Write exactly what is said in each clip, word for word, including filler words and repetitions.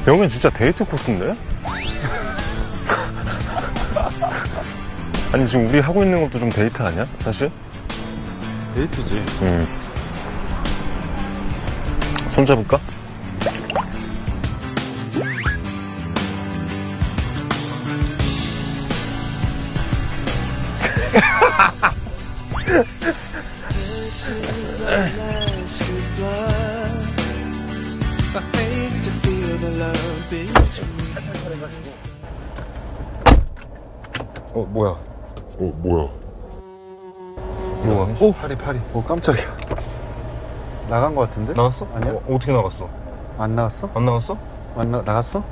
여긴 진짜 데이트 코스인데? 아니 지금 우리 하고 있는 것도 좀 데이트 아니야? 사실? 데이트지. 응. 손 잡을까? 어 뭐야? 어 뭐야? 뭐야? 오! 파리 파리. 오 깜짝이야. 나간 거 같은데? 나갔어? 아니야? 어, 어떻게 나갔어? 안 나갔어? 안 나갔어? 안 나, 나갔어?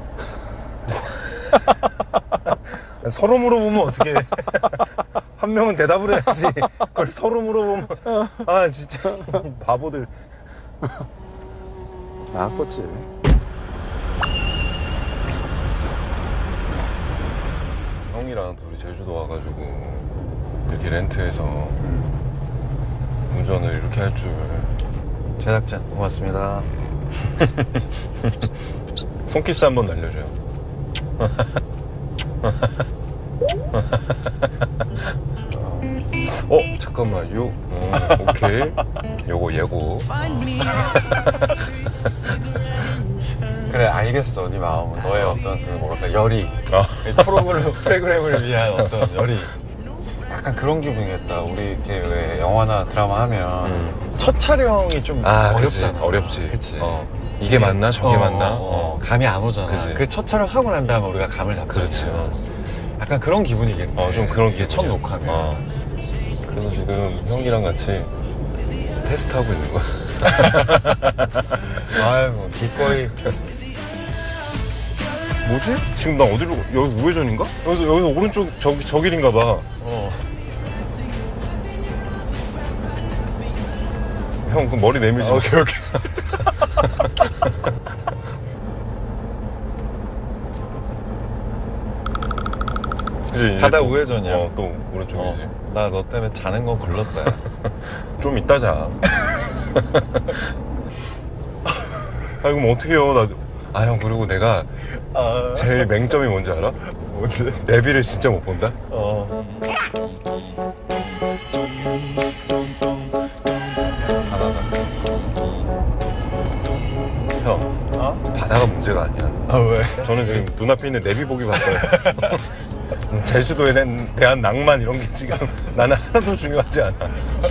서로 물어보면 어떻게 한 명은 대답을 해야지. 그걸 서로 물어보면 아 진짜 바보들. 나갔겠지. 형이랑 둘이 제주도 와가지고 이렇게 렌트해서 운전을 이렇게 할 줄. 제작진 고맙습니다. 손키스 한번 날려줘요. 어 잠깐만 요 어, 오케이 요거 예고. 그래 알겠어 네 마음은. 너의 어떤 그 뭐랄까 열이. 아. 이 프로그램, 프로그램을 위한 어떤 열이. 약간 그런 기분이겠다. 우리 이렇게 왜 영화나 드라마 하면 음. 첫 촬영이 좀 아, 어렵잖아. 그치. 어렵지. 그치. 어. 이게 맞나 저게 어, 맞나? 어, 어. 감이 안 오잖아. 그치. 그 첫 촬영 하고 난 다음에 우리가 감을 잡잖아. 그렇지. 어. 약간 그런 기분이겠네. 어, 좀 그런 이게 첫 기분이야. 녹화면. 어. 그래서 지금 형이랑 같이 테스트하고 있는 거야. 아이고 기꺼이. 뭐지? 지금 나 어디로 여기 우회전인가? 여기서 여기서 오른쪽 저기 저 길인가 봐. 어. 형 그 머리 내밀지 아, 마. 오케이 오케이. 그치, 이제 가다 또- 우회전이야. 어, 또 오른쪽이지. 어, 나 너 때문에 자는 건 굴렀다. 좀 이따 자. 아 그럼 어떡해요? 나. 아 형 그리고 내가 아, 제일 맹점이 뭔지 알아? 뭔데? 내비를 진짜 못 본다? 어. 형 어? 바다가 문제가 아니야. 아 왜? 저는 지금 눈앞에 있는 내비 보기 바빠요. 제주도에 대한 낭만 이런 게 지금 나는 하나도 중요하지 않아.